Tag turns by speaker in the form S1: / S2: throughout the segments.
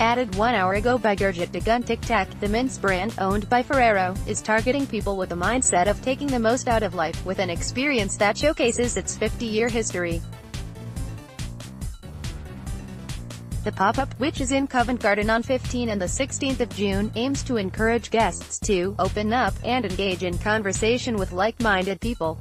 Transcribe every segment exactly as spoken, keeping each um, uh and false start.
S1: Added one hour ago by Gurjit Dagun. Tic Tac, the mince brand, owned by Ferrero, is targeting people with a mindset of taking the most out of life, with an experience that showcases its fifty-year history. The pop-up, which is in Covent Garden on fifteenth and the sixteenth of June, aims to encourage guests to open up and engage in conversation with like-minded people.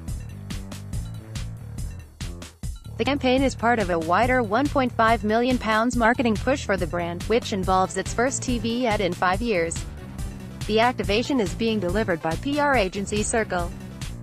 S1: The campaign is part of a wider one point five million pounds marketing push for the brand, which involves its first T V ad in five years. The activation is being delivered by P R agency Circle.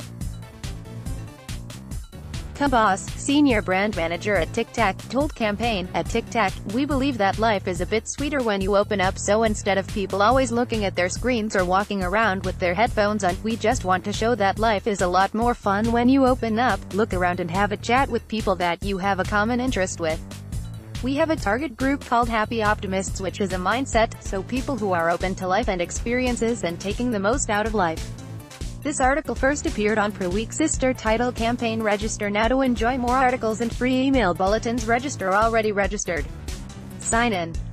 S1: Boss, senior brand manager at Tic Tac, told Campaign, "At Tic Tac, we believe that life is a bit sweeter when you open up, so instead of people always looking at their screens or walking around with their headphones on, we just want to show that life is a lot more fun when you open up, look around and have a chat with people that you have a common interest with. We have a target group called Happy Optimists, which is a mindset, so people who are open to life and experiences and taking the most out of life." This article first appeared on ProWeek sister title Campaign. Register now to enjoy more articles and free email bulletins. Register already registered. Sign in.